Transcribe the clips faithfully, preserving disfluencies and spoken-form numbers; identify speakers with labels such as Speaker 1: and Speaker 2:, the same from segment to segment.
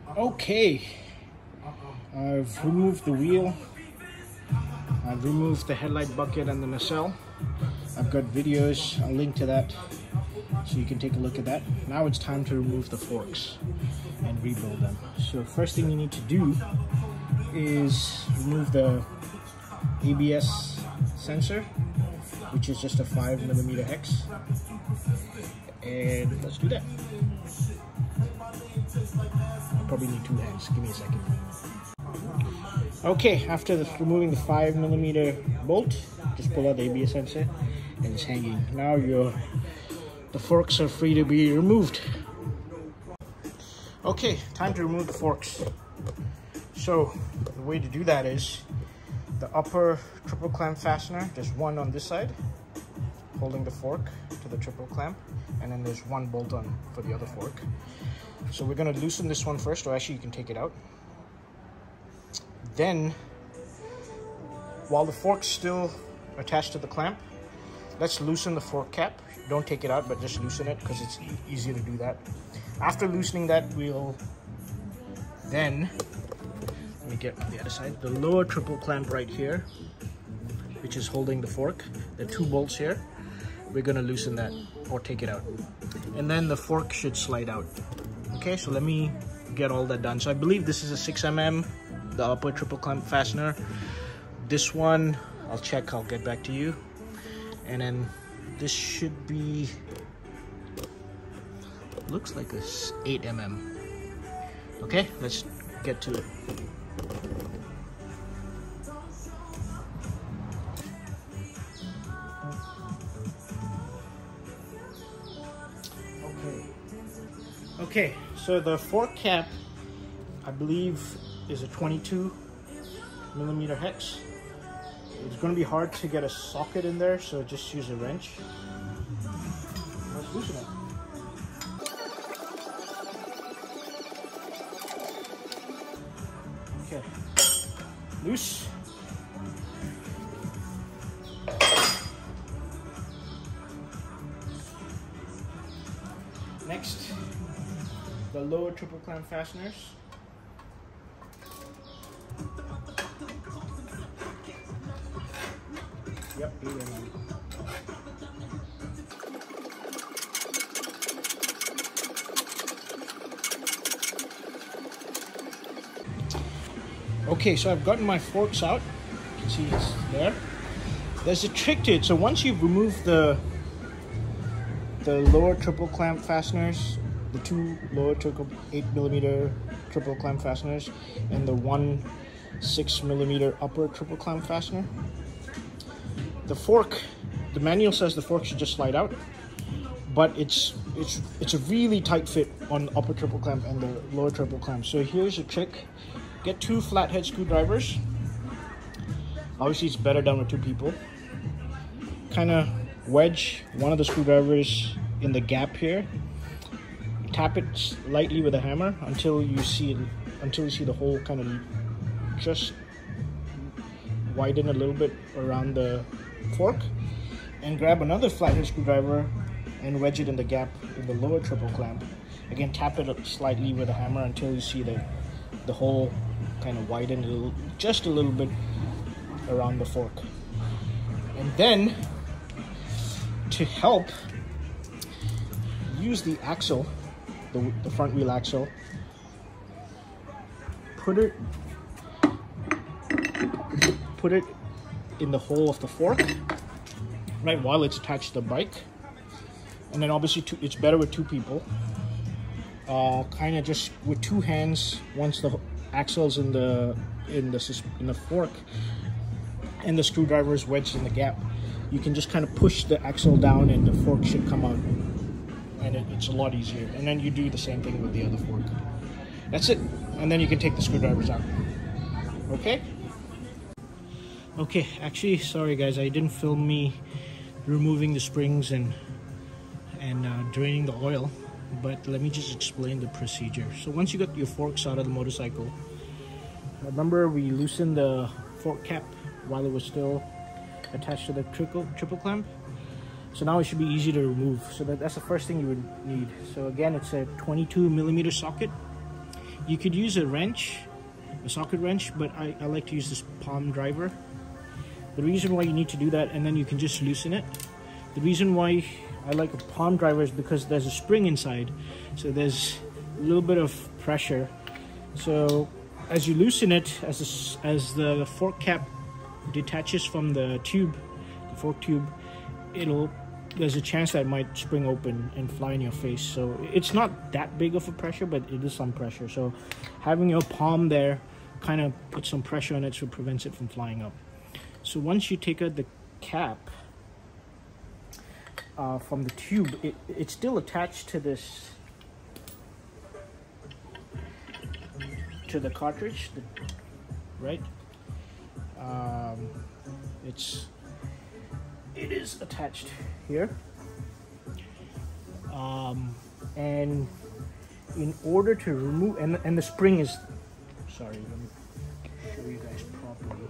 Speaker 1: Okay, I've removed the wheel, I've removed the headlight bucket and the nacelle. I've got videos, I'll link to that so you can take a look at that. Now it's time to remove the forks and rebuild them. So first thing you need to do is remove the A B S sensor, which is just a five millimeter hex, and let's do that. I probably need two hands, give me a second. Okay, after the, removing the five millimeter bolt, just pull out the A B S sensor and it's hanging. Now your the forks are free to be removed. Okay, time to remove the forks. So the way to do that is the upper triple clamp fastener, there's one on this side holding the fork to the triple clamp, and then there's one bolt on for the other fork. So we're going to loosen this one first, or actually you can take it out. Then, while the fork's still attached to the clamp, let's loosen the fork cap. Don't take it out, but just loosen it because it's e easier to do that. After loosening that, we'll then, let me get on the other side, the lower triple clamp right here, which is holding the fork, the two bolts here, we're going to loosen that or take it out. And then the fork should slide out. Okay, so let me get all that done. So I believe this is a six millimeter, the upper triple clamp fastener. This one, I'll check, I'll get back to you. And then this should be, looks like a eight millimeter. Okay, let's get to it. Okay. Okay, so the fork cap, I believe, is a twenty-two millimeter hex. It's going to be hard to get a socket in there, so just use a wrench. Let's loosen it. Okay, loose. Next, the lower triple clamp fasteners. Yep, eight millimeter. Okay, so I've gotten my forks out. You can see it's there. There's a trick to it. So once you've removed the the lower triple clamp fasteners, the two lower triple eight millimeter triple clamp fasteners, and the one six millimeter upper triple clamp fastener, the fork, the manual says the fork should just slide out, but it's it's it's a really tight fit on the upper triple clamp and the lower triple clamp. So here's a trick: get two flathead screwdrivers. Obviously it's better done with two people. Kind of wedge one of the screwdrivers in the gap here, tap it lightly with a hammer until you see it, until you see the hole kind of just widen a little bit around the fork, and grab another flathead screwdriver and wedge it in the gap in the lower triple clamp. Again, tap it slightly with a hammer until you see the the hole kind of widen a little, just a little bit around the fork. And then, to help, use the axle, the, the front wheel axle, put it put it in the hole of the fork, right while it's attached to the bike. And then obviously two, it's better with two people. Uh, kind of just with two hands, once the axle's in the in the in the fork and the screwdriver is wedged in the gap, you can just kind of push the axle down and the fork should come out, and it, it's a lot easier. And then you do the same thing with the other fork. That's it. And then you can take the screwdrivers out. Okay? Okay, actually, sorry guys, I didn't film me removing the springs and and uh, draining the oil, but let me just explain the procedure. So once you got your forks out of the motorcycle, remember we loosened the fork cap while it was still attached to the triple, triple clamp? So now it should be easy to remove. So that, that's the first thing you would need. So again, it's a twenty-two millimeter socket. You could use a wrench, a socket wrench, but I, I like to use this palm driver. The reason why you need to do that, and then you can just loosen it. The reason why I like a palm driver is because there's a spring inside, so there's a little bit of pressure. So as you loosen it, as a, as the fork cap detaches from the tube, the fork tube, it'll there's a chance that it might spring open and fly in your face. So it's not that big of a pressure, but it is some pressure. So having your palm there kind of puts some pressure on it, so it prevents it from flying up. So once you take out the cap uh, from the tube, it, it's still attached to this, to the cartridge, the, right? Um, it's it is attached here, um, and in order to remove, and, and the spring is, sorry, let me show you guys properly.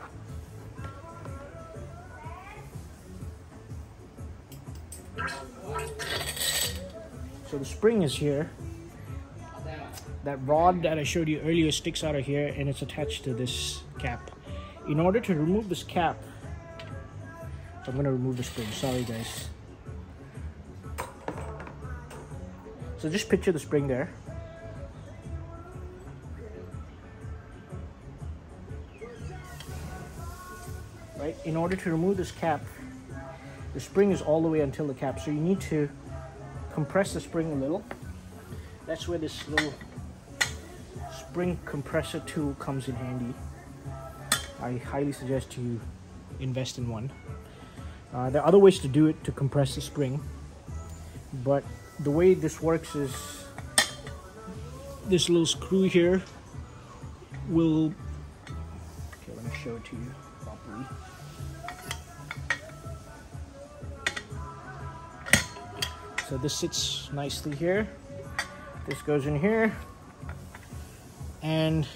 Speaker 1: So the spring is here. That rod that I showed you earlier sticks out of here, and it's attached to this cap. In order to remove this cap, I'm going to remove the spring. Sorry, guys. So just picture the spring there. Right? In order to remove this cap, the spring is all the way until the cap. So you need to compress the spring a little. That's where this little spring compressor tool comes in handy. I highly suggest you invest in one. Uh, there are other ways to do it to compress the spring, but the way this works is this little screw here will, okay, let me show it to you properly. So this sits nicely here. This goes in here, and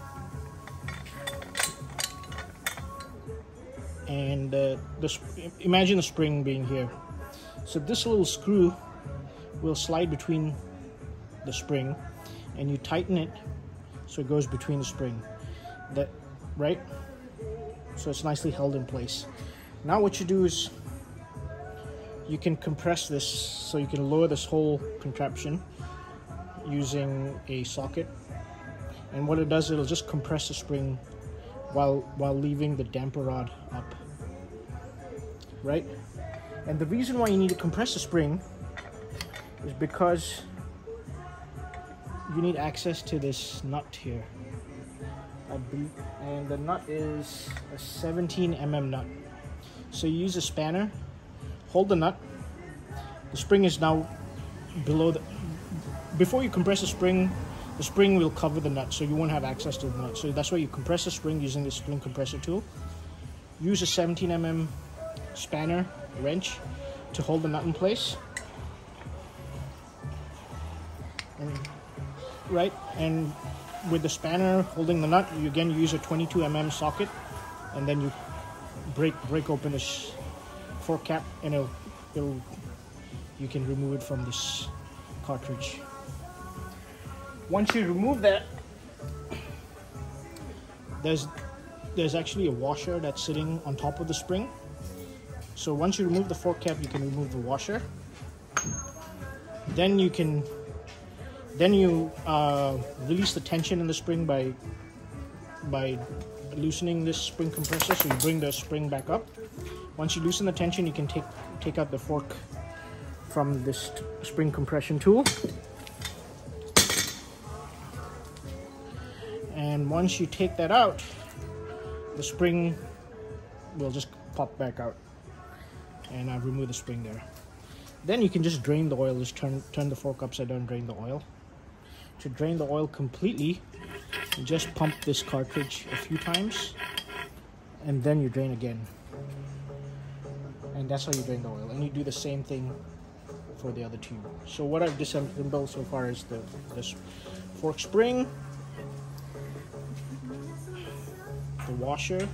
Speaker 1: and uh, the imagine the spring being here. So this little screw will slide between the spring, and you tighten it so it goes between the spring. That right? So it's nicely held in place. Now what you do is you can compress this, so you can lower this whole contraption using a socket, and what it does, it'll just compress the spring while while leaving the damper rod up, right? And the reason why you need to compress the spring is because you need access to this nut here, I believe, and the nut is a seventeen millimeter nut. So you use a spanner, hold the nut. The spring is now below the, before you compress the spring, the spring will cover the nut, so you won't have access to the nut. So that's why you compress the spring using the spring compressor tool. Use a seventeen millimeter spanner wrench to hold the nut in place. And, right, and with the spanner holding the nut, you again use a twenty-two millimeter socket, and then you break break open this fork cap, and it'll, it'll you can remove it from this cartridge. Once you remove that, there's there's actually a washer that's sitting on top of the spring. So once you remove the fork cap, you can remove the washer. Then you can then you uh, release the tension in the spring by by loosening this spring compressor. So you bring the spring back up. Once you loosen the tension, you can take take out the fork from this spring compression tool. And once you take that out, the spring will just pop back out, and I've removed the spring there. Then you can just drain the oil. Just turn turn the fork upside down, drain the oil. To drain the oil completely, you just pump this cartridge a few times, and then you drain again. And that's how you drain the oil. And you do the same thing for the other tube. So what I've disassembled so far is the this fork spring, the washer,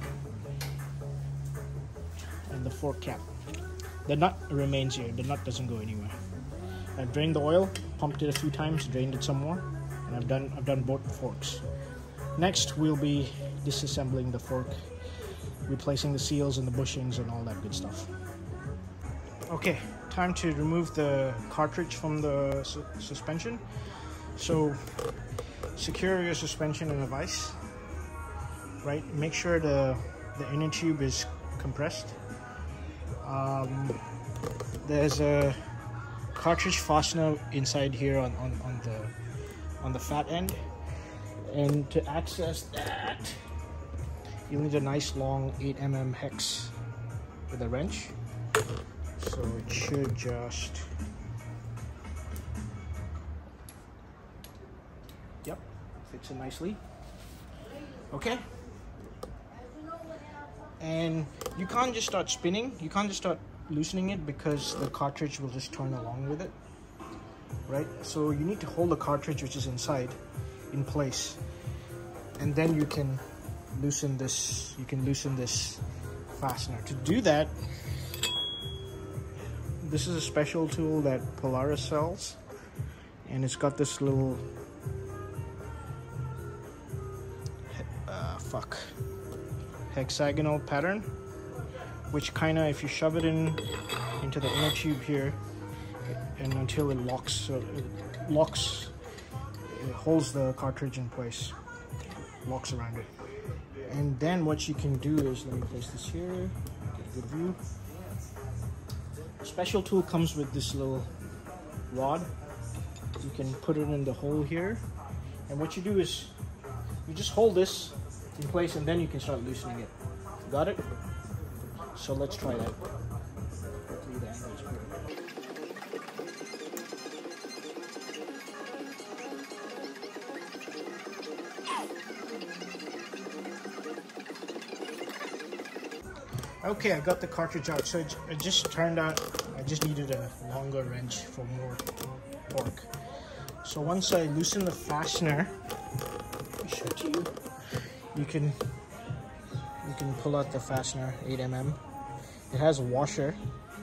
Speaker 1: and the fork cap. The nut remains here. The nut doesn't go anywhere. I've drained the oil, pumped it a few times, drained it some more, and I've done I've done both forks. Next, we'll be disassembling the fork, replacing the seals and the bushings and all that good stuff. Okay, time to remove the cartridge from the su suspension. So secure your suspension in a vise, right? Make sure the, the inner tube is compressed. Um, there's a cartridge fastener inside here on, on, on the on the fat end, and to access that you'll need a nice long eight millimeter hex with a wrench. So it should just, yep, fits in nicely. Okay, and you can't just start spinning, you can't just start loosening it, because the cartridge will just turn along with it, right? So you need to hold the cartridge, which is inside, in place, and then you can loosen this you can loosen this fastener. To do that, this is a special tool that Polaris sells, and it's got this little uh, fuck hexagonal pattern, which kind of, if you shove it in into the inner tube here, and until it locks, so it locks, it holds the cartridge in place, locks around it. And then what you can do is, let me place this here, get a good view. A special tool comes with this little rod. You can put it in the hole here, and what you do is you just hold this in place, and then you can start loosening it. Got it? So let's try that. Hopefully the angle is good. Okay, I got the cartridge out. So it, it just turned out I just needed a longer wrench for more torque. So once I loosen the fastener, let me show it to you. You can you can pull out the fastener, eight millimeter. It has a washer.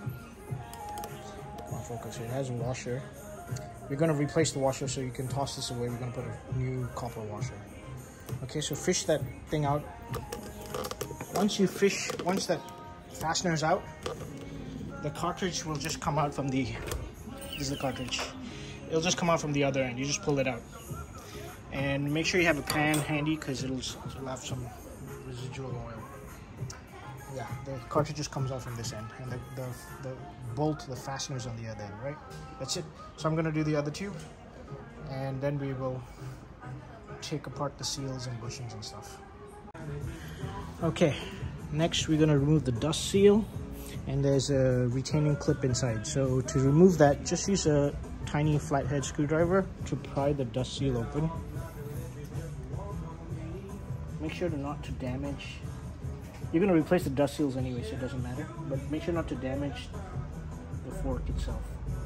Speaker 1: Come on, focus here. It has a washer. We're gonna replace the washer, so you can toss this away. We're gonna put a new copper washer. Okay, so fish that thing out. Once you fish, once that fastener is out, the cartridge will just come out from the, this is the cartridge. It'll just come out from the other end. You just pull it out. And make sure you have a pan handy, because it'll, it'll have some residual oil. Yeah, the cartridge just comes out from this end, and the, the, the bolt, the fastener's on the other end, right? That's it. So I'm gonna do the other tube, and then we will take apart the seals and bushings and stuff. Okay, next we're gonna remove the dust seal, and there's a retaining clip inside. So to remove that, just use a tiny flathead screwdriver to pry the dust seal open. Make sure to not to damage. You're gonna replace the dust seals anyway, so it doesn't matter. But make sure not to damage the fork itself.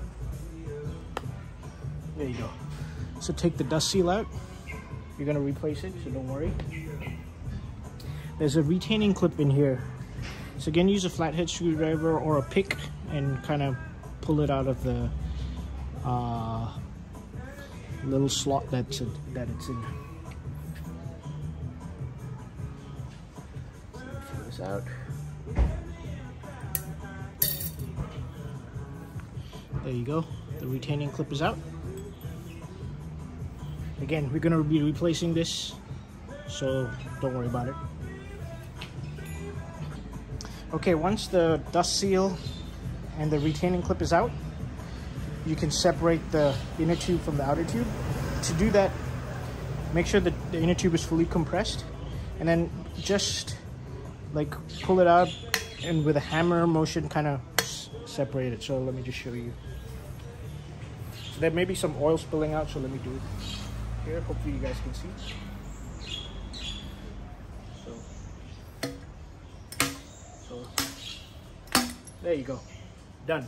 Speaker 1: There you go. So take the dust seal out. You're gonna replace it, so don't worry. There's a retaining clip in here. So again, use a flathead screwdriver or a pick and kind of pull it out of the uh, little slot that's in, that it's in. So figure this out. There you go. The retaining clip is out. Again, we're going to be replacing this, so don't worry about it. Okay, once the dust seal and the retaining clip is out, you can separate the inner tube from the outer tube. To do that, make sure that the inner tube is fully compressed, and then just like pull it out, and with a hammer motion kind of separate it. So let me just show you. So there may be some oil spilling out, so let me do it here. Hopefully you guys can see. There you go, done.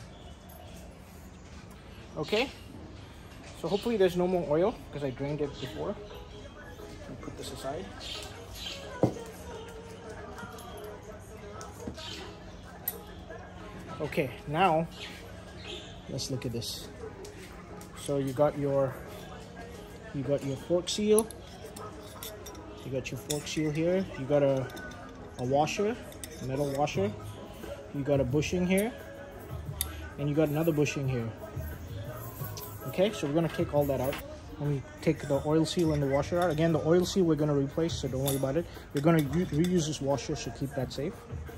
Speaker 1: Okay, so hopefully there's no more oil, because I drained it before. I'll put this aside. Okay, now let's look at this. So you got your You got your fork seal. You got your fork seal here. You got a, a washer, a metal washer. You got a bushing here. And you got another bushing here. Okay, so we're gonna take all that out. When we take the oil seal and the washer out, again, the oil seal we're gonna replace, so don't worry about it. We're gonna re reuse this washer, so keep that safe.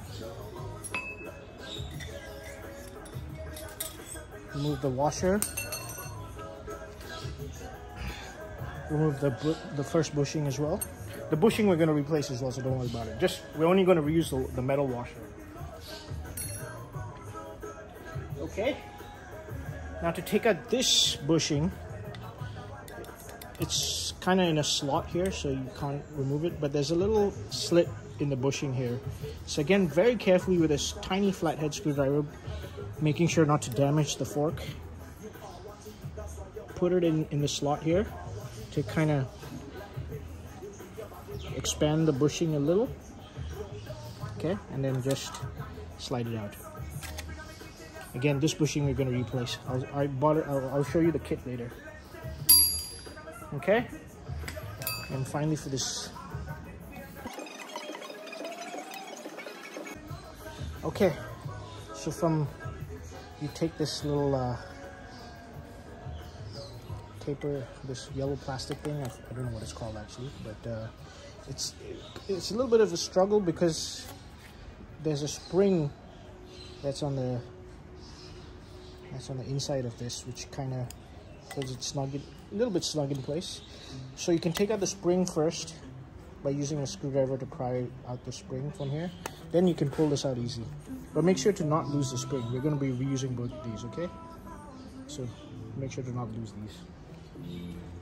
Speaker 1: Remove the washer. Remove the the first bushing as well. The bushing we're gonna replace as well, so don't worry about it. Just we're only gonna reuse the, the metal washer. Okay. Now to take out this bushing, it's kind of in a slot here, so you can't remove it, but there's a little slit in the bushing here. So again, very carefully with this tiny flathead screwdriver, making sure not to damage the fork. Put it in, in the slot here to kind of expand the bushing a little. Okay, and then just slide it out. Again, this bushing we're going to replace. I'll, I bought it. I'll, I'll show you the kit later. Okay, and finally for this. Okay, so from you take this little uh, taper, this yellow plastic thing. I, I don't know what it's called actually, but uh, it's it's a little bit of a struggle because there's a spring that's on the that's on the inside of this, which kind of holds it snug, in, a little bit snug in place. So you can take out the spring first by using a screwdriver to pry out the spring from here. Then you can pull this out easy. But make sure to not lose the spring. We're going to be reusing both of these, okay? So make sure to not lose these.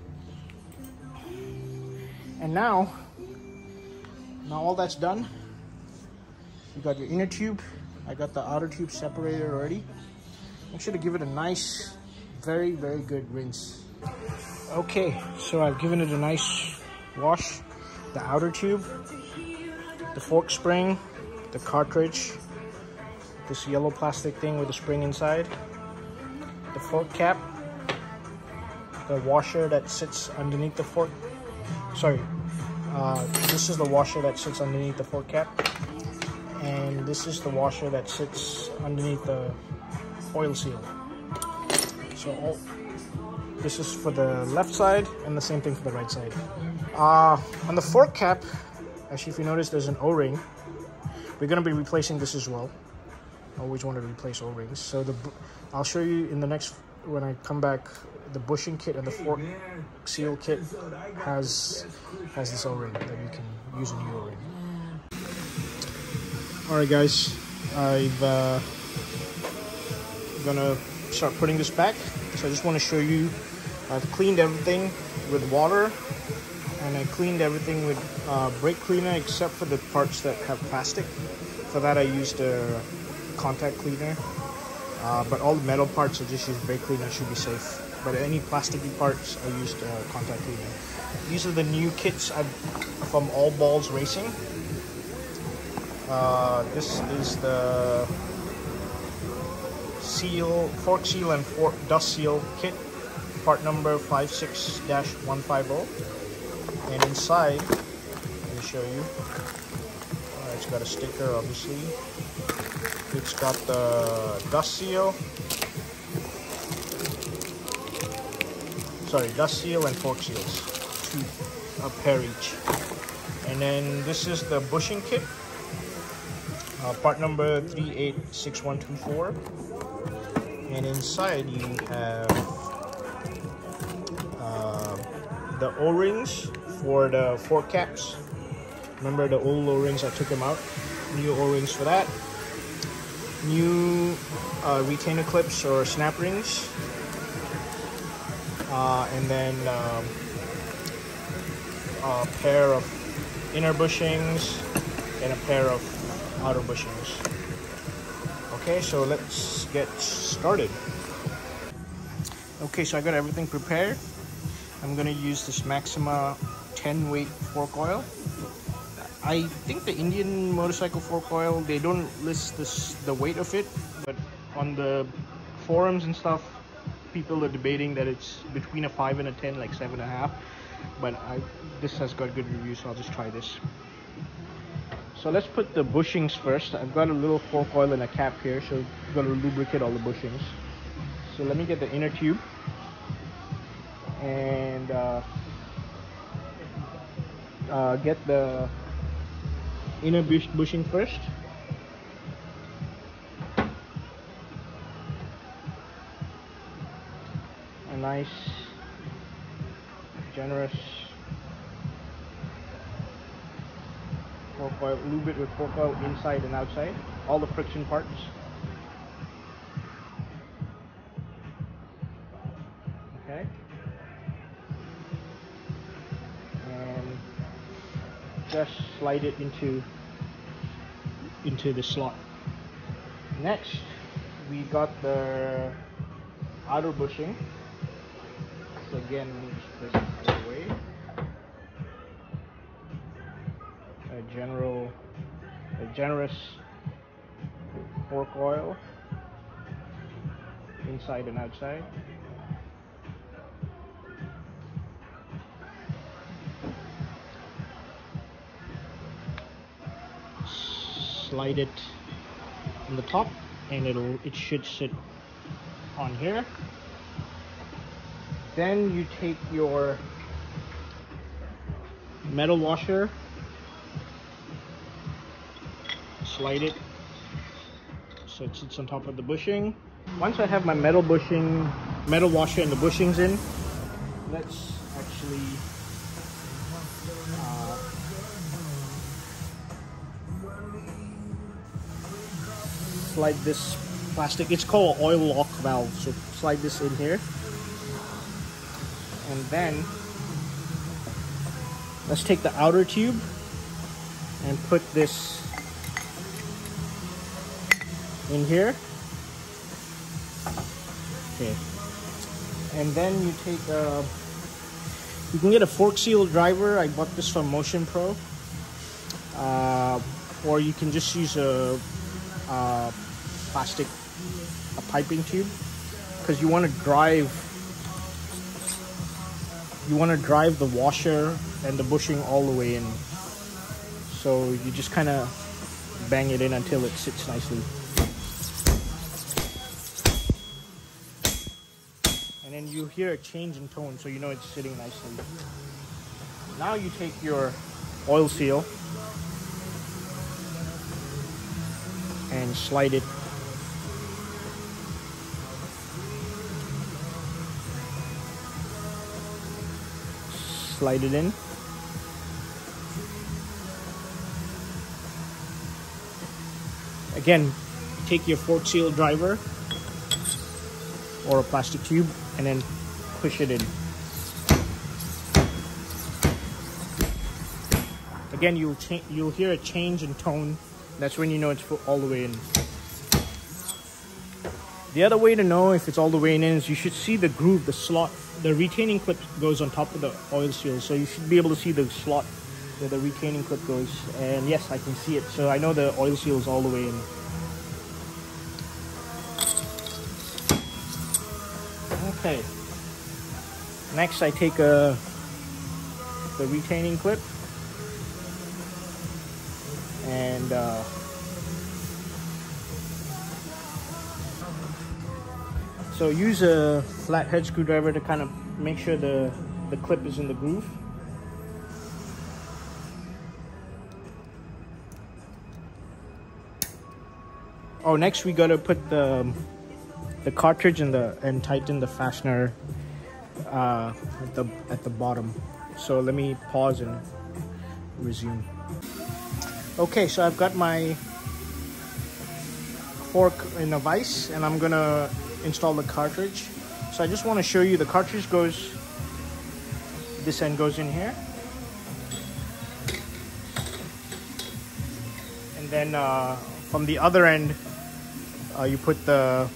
Speaker 1: And now, now all that's done. You got your inner tube. I got the outer tube separated already. Make sure to give it a nice, very, very good rinse. Okay, so I've given it a nice wash. The outer tube, the fork spring, the cartridge, this yellow plastic thing with the spring inside, the fork cap, the washer that sits underneath the fork. Sorry, uh, this is the washer that sits underneath the fork cap, and this is the washer that sits underneath the oil seal. So all, this is for the left side and the same thing for the right side. Uh, on the fork cap, actually if you notice there's an O-ring. We're going to be replacing this as well. I always wanted to replace O-rings. So the I'll show you in the next, when I come back, the bushing kit and the fork seal kit has, has this O-ring that you can use a new O-ring. Alright guys, I've uh, gonna start putting this back. So I just want to show you, I've cleaned everything with water, and I cleaned everything with uh, brake cleaner except for the parts that have plastic. For that I used a contact cleaner, uh, but all the metal parts I just used brake cleaner, should be safe. But any plasticky parts I used uh, contact cleaner. These are the new kits I've, from All Balls Racing. Uh, this is the seal, fork seal and fork dust seal kit, part number five six dash one five zero. And inside, let me show you, uh, it's got a sticker obviously. It's got the dust seal, sorry, dust seal and fork seals, two, a pair each. And then this is the bushing kit, uh, part number three eight six one two four. And inside you have uh, the O-rings for the fork caps. Remember the old O-rings, I took them out. New O-rings for that. New uh, retainer clips or snap rings. Uh, and then um, a pair of inner bushings and a pair of outer bushings. Okay, so let's get started. Okay, so I got everything prepared. I'm gonna use this Maxima ten weight fork oil. I think the Indian motorcycle fork oil, they don't list this the weight of it, but on the forums and stuff, people are debating that it's between a five and a ten, like seven and a half. But I, this has got good reviews, so I'll just try this. So let's put the bushings first. I've got a little fork oil and a cap here, so I've got to lubricate all the bushings. So let me get the inner tube and uh, uh, get the inner bush bushing first. A nice, generous fork oil, lube it with fork oil inside and outside, all the friction parts. Okay. And just slide it into into the slot. Next, we got the outer bushing. So again, let me just press it out of the way. A general, a generous fork oil inside and outside. Slide it on the top, and it'll it should sit on here. Then you take your metal washer, slide it so it sits on top of the bushing. Once I have my metal bushing, metal washer and the bushings in, let's actually uh, slide this plastic. It's called oil lock valve. So slide this in here, and then let's take the outer tube and put this in here. Okay, and then you take a, you can get a fork seal driver. I bought this from Motion Pro, uh, or you can just use a, a plastic, a piping tube, because you want to drive, you want to drive the washer and the bushing all the way in. So you just kind of bang it in until it sits nicely. And then you hear a change in tone, so you know it's sitting nicely. Now you take your oil seal and slide it slide it in. Again, take your fork seal driver or a plastic tube and then push it in. Again, you'll you'll hear a change in tone. That's when you know it's all the way in. The other way to know if it's all the way in is you should see the groove, the slot. The retaining clip goes on top of the oil seal, so you should be able to see the slot where the retaining clip goes. And yes, I can see it, so I know the oil seal is all the way in. Okay. Next, I take a the retaining clip and uh, so use a flathead screwdriver to kind of make sure the the clip is in the groove. Oh, next we gotta put the the cartridge in the and tighten the fastener uh, at the at the bottom. So let me pause and resume. Okay, so I've got my fork in a vise and I'm gonna install the cartridge. So I just want to show you the cartridge goes, this end goes in here, and then uh, from the other end uh, you put the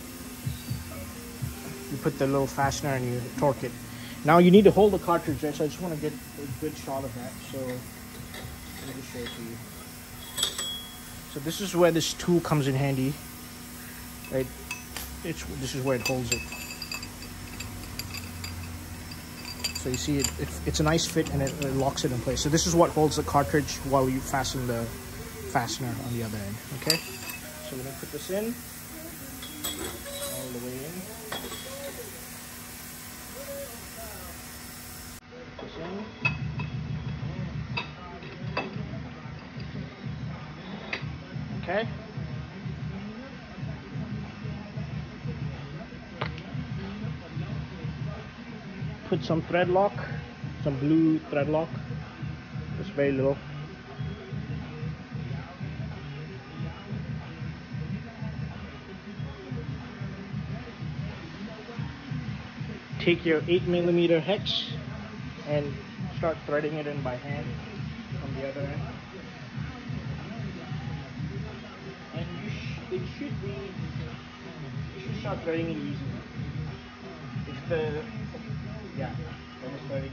Speaker 1: you put the little fastener and you torque it. Now you need to hold the cartridge, right? So I just want to get a good shot of that. So let me just show it to you. So this is where this tool comes in handy, right? It's, this is where it holds it. So you see it, it it's a nice fit, and it, it locks it in place. So this is what holds the cartridge while you fasten the fastener on the other end. Okay, so we're gonna put this in all the way in. Put this in. Okay. Put some thread lock, some blue thread lock, just very little. Take your eight millimeter hex and start threading it in by hand from the other end. And you sh it should be, you should start threading it easily. If the Yeah, almost thirty.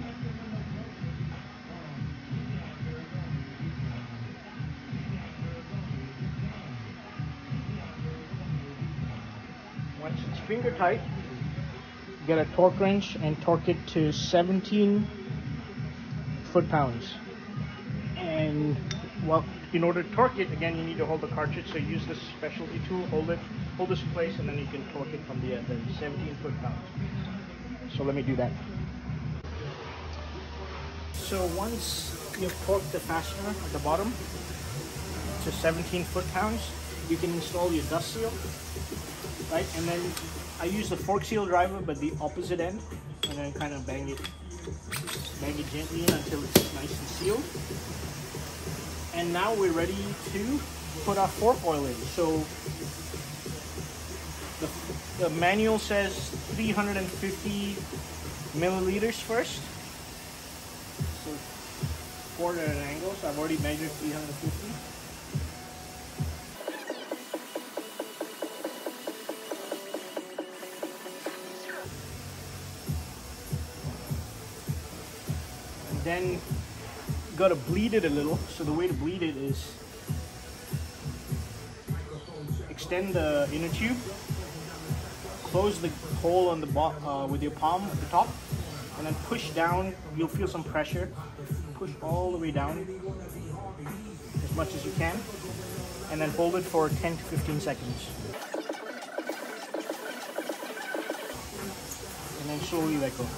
Speaker 1: Once it's finger tight, get a torque wrench and torque it to seventeen foot-pounds. And well, in order to torque it, again, you need to hold the cartridge. So use this specialty tool, hold it, hold this in place, and then you can torque it from the other seventeen foot-pounds. So let me do that. So once you've torqued the fastener at the bottom to seventeen foot-pounds, you can install your dust seal, right? And then I use the fork seal driver, but the opposite end, and then kind of bang it, bang it gently in until it's nice and sealed. And now we're ready to put our fork oil in. So The, the manual says three hundred fifty milliliters first. So pour it at an angle. So I've already measured three hundred fifty. And then you got to bleed it a little. So the way to bleed it is extend the inner tube. Close the hole on the bottom uh, with your palm at the top, and then push down. You'll feel some pressure. Push all the way down as much as you can, and then hold it for ten to fifteen seconds. And then slowly let go.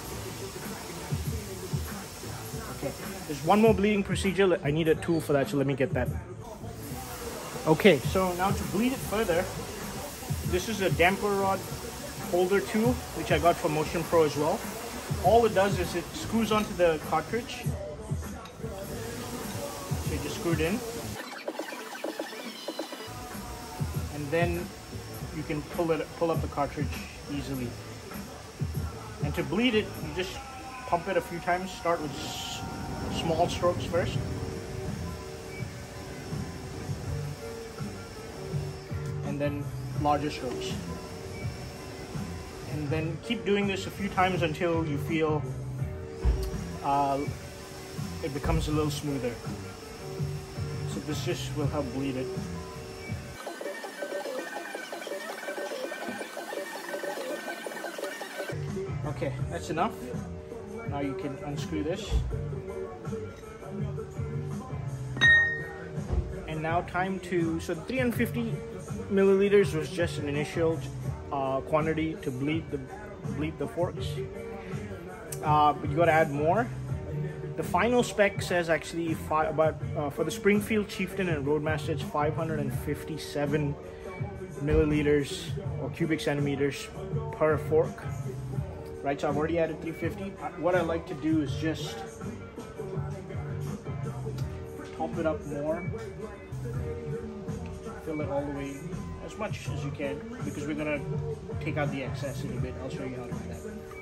Speaker 1: Okay, there's one more bleeding procedure. I need a tool for that, so let me get that. Okay, so now to bleed it further, this is a damper rod holder tool, which I got from Motion Pro as well. All it does is it screws onto the cartridge. So you just screw it in. And then you can pull it, pull up the cartridge easily. And to bleed it, you just pump it a few times. Start with s small strokes first. And then larger strokes. And then keep doing this a few times until you feel uh, it becomes a little smoother. So this just will help bleed it. Okay, that's enough. Now you can unscrew this. And now time to, so three hundred fifty milliliters was just an initial uh, quantity to bleed the bleed the forks. Uh, but you got to add more. The final spec says actually five, about uh, for the Springfield, Chieftain, and Roadmaster, it's five hundred fifty-seven milliliters or cubic centimeters per fork. Right, so I've already added three hundred fifty. What I like to do is just top it up more, fill it all the way as much as you can, because we're gonna take out the excess in a bit. I'll show you how to do that.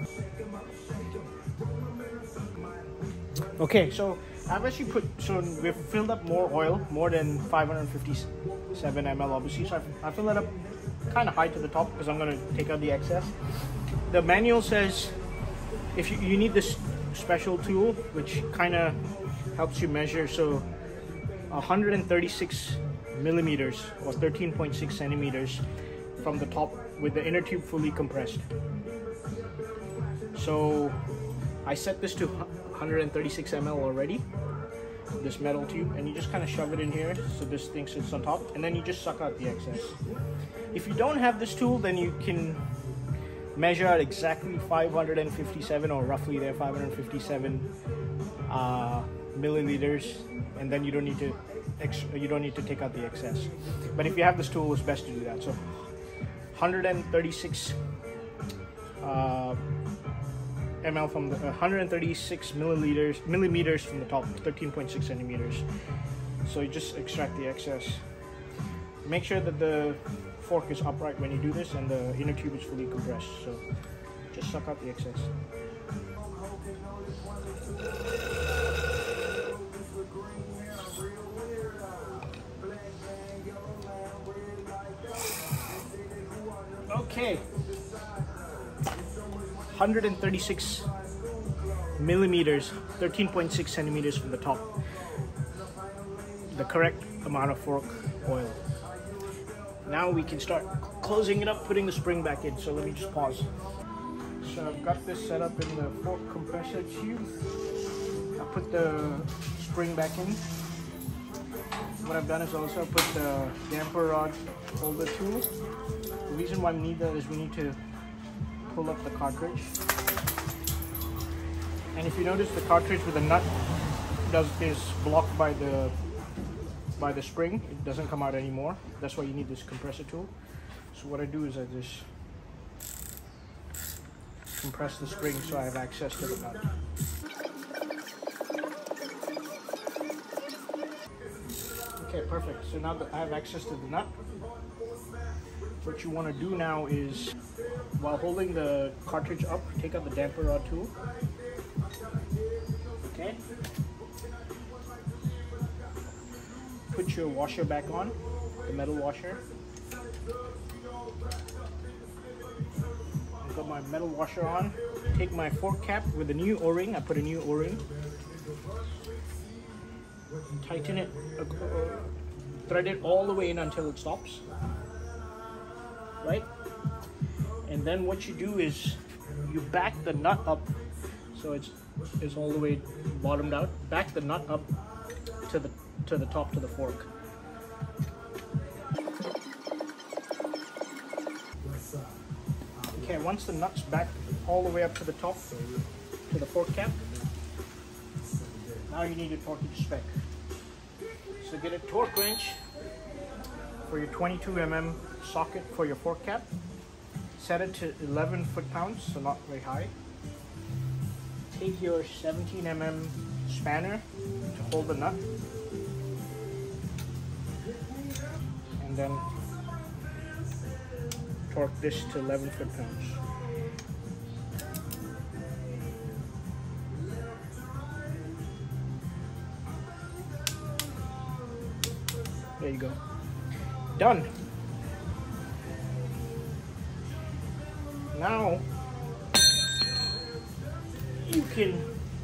Speaker 1: Okay, so I've actually put, so we've filled up more oil, more than five hundred fifty-seven milliliters obviously, so I've, I fill it up kind of high to the top because I'm going to take out the excess. The manual says if you, you need this special tool which kind of helps you measure, so one hundred thirty-six millimeters or thirteen point six centimeters from the top with the inner tube fully compressed. So I set this to one hundred thirty-six milliliters already, this metal tube, and you just kind of shove it in here so this thing sits on top, and then you just suck out the excess. If you don't have this tool, then you can measure out exactly five hundred fifty-seven, or roughly there, five hundred fifty-seven uh, milliliters, and then you don't need to ex you don't need to take out the excess. But if you have this tool, it's best to do that. So one hundred thirty-six uh, ml from the uh, one hundred thirty-six milliliters millimeters from the top, thirteen point six centimeters. So you just extract the excess. Make sure that the fork is upright when you do this and the inner tube is fully compressed. So just suck out the excess. Okay, one hundred thirty-six millimeters, thirteen point six centimeters from the top. The correct amount of fork oil. Now we can start closing it up, putting the spring back in. So let me just pause. So I've got this set up in the fork compressor tube. I put the spring back in. What I've done is also put the damper rod holder tool. The reason why we need that is we need to pull up the cartridge. And if you notice, the cartridge with the nut does is blocked by the by the spring. It doesn't come out anymore. That's why you need this compressor tool. So what I do is I just compress the spring so I have access to the nut. Okay, perfect. So now that I have access to the nut, what you want to do now is, while holding the cartridge up, take out the damper rod tool. Okay. Put your washer back on, the metal washer. I've got my metal washer on. Take my fork cap with a new O-ring. I put a new O-ring. Tighten it, uh, thread it all the way in until it stops. Right? And then what you do is you back the nut up so it's it's all the way bottomed out. Back the nut up to the to the top to the fork. Okay, once the nut's back all the way up to the top to the fork cap, now you need a torqued spec. So get a torque wrench for your twenty-two millimeter socket for your fork cap. Set it to eleven foot-pounds, so not very high. Take your seventeen millimeter spanner to hold the nut, and then torque this to eleven foot-pounds. There you go. Done. Now you can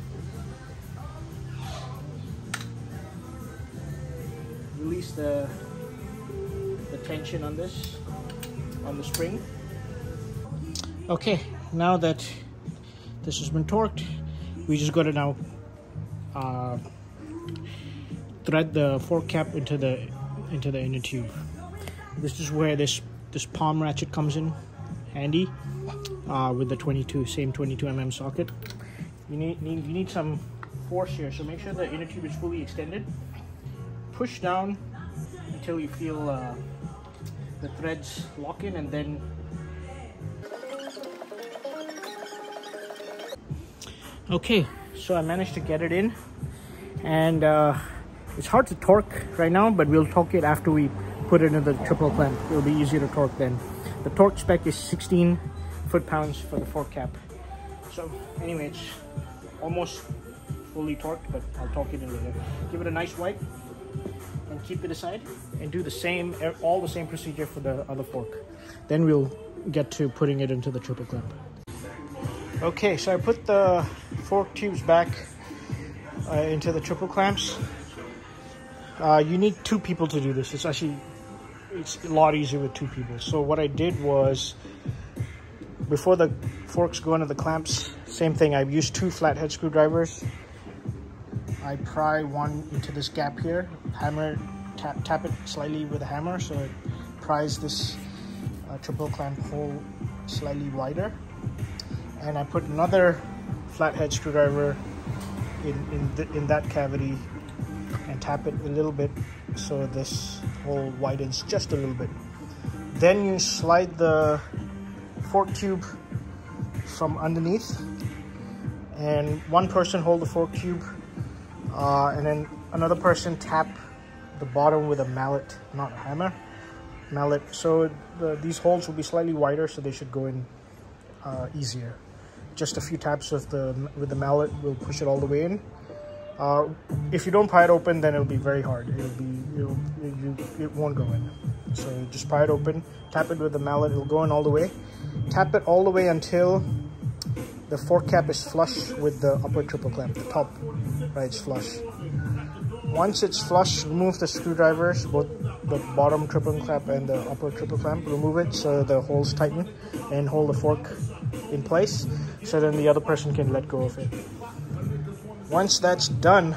Speaker 1: release the the tension on this on the spring. Okay, now that this has been torqued, we just got to now uh, thread the fork cap into the into the inner tube. This is where this this palm ratchet comes in handy uh, with the twenty-two same twenty-two millimeter socket. You need, need you need some force here, so make sure the inner tube is fully extended. Push down until you feel uh, the threads lock in, and then okay, so I managed to get it in, and uh, it's hard to torque right now, but we'll torque it after we put it in the triple clamp. It'll be easier to torque then. The torque spec is sixteen foot-pounds for the fork cap. So anyway, it's almost fully torqued, but I'll torque it in later. Give it a nice wipe and keep it aside, and do the same, all the same procedure for the other fork. Then we'll get to putting it into the triple clamp. Okay, so I put the fork tubes back uh, into the triple clamps. Uh, you need two people to do this. It's actually, it's a lot easier with two people. So what I did was before the forks go into the clamps, same thing. I've used two flathead screwdrivers. I pry one into this gap here, hammer, tap, tap it slightly with a hammer so it pries this uh, triple clamp hole slightly wider. And I put another flathead screwdriver in, in, the, in that cavity and tap it a little bit so this hole widens just a little bit. Then you slide the fork tube from underneath, and one person hold the fork tube, uh, and then another person tap the bottom with a mallet, not a hammer, mallet. So the, these holes will be slightly wider, so they should go in uh, easier. Just a few taps of the with the mallet will push it all the way in. Uh, if you don't pry it open, then it'll be very hard. It'll be it'll, it, it won't go in. So just pry it open, tap it with the mallet, it'll go in all the way. Tap it all the way until the fork cap is flush with the upper triple clamp, the top, right, it's flush. Once it's flush, remove the screwdrivers, both the bottom triple clamp and the upper triple clamp, remove it so the holes tighten and hold the fork in place, so then the other person can let go of it. Once that's done,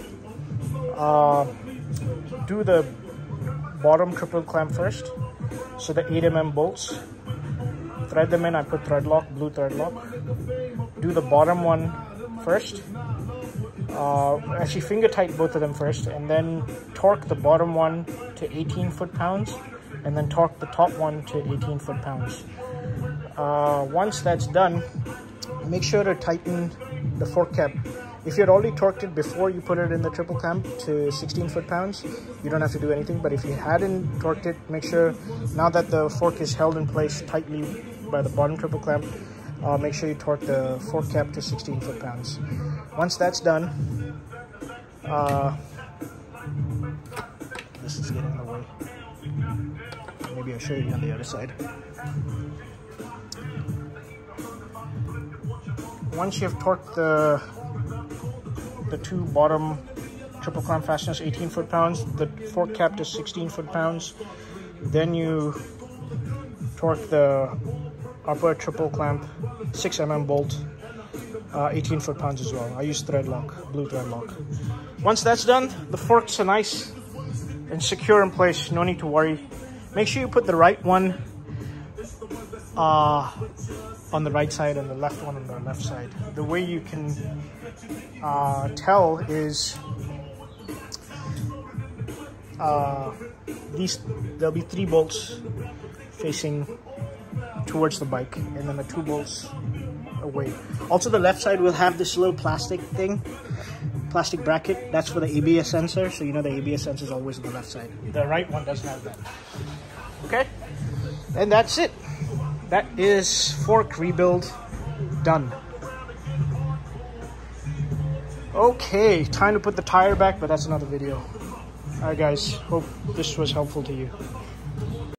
Speaker 1: uh, do the bottom triple clamp first. So the eight millimeter bolts, thread them in. I put thread lock, blue thread lock. Do the bottom one first. Uh, actually finger tight both of them first, and then torque the bottom one to eighteen foot pounds, and then torque the top one to eighteen foot pounds. Uh, once that's done, make sure to tighten the fork cap. If you had already torqued it before you put it in the triple clamp to sixteen foot pounds, you don't have to do anything. But if you hadn't torqued it, make sure now that the fork is held in place tightly by the bottom triple clamp, uh, make sure you torque the fork cap to sixteen foot pounds. Once that's done, uh, this is getting in the way. Maybe I'll show you on the other side. Once you have torqued the the two bottom triple clamp fasteners eighteen foot pounds, the fork cap to sixteen foot pounds, then you torque the upper triple clamp six millimeter bolt uh, eighteen foot pounds as well. I use thread lock, blue thread lock. Once that's done, the forks are nice and secure in place, no need to worry. Make sure you put the right one uh, on the right side and the left one on the left side. The way you can uh, tell is uh, these, there'll be three bolts facing towards the bike and then the two bolts away. Also the left side will have this little plastic thing, plastic bracket. That's for the A B S sensor, so you know the A B S sensor is always on the left side. The right one doesn't have that. Okay, and that's it. That is fork rebuild done. Okay, time to put the tire back, but that's another video. Alright guys, hope this was helpful to you.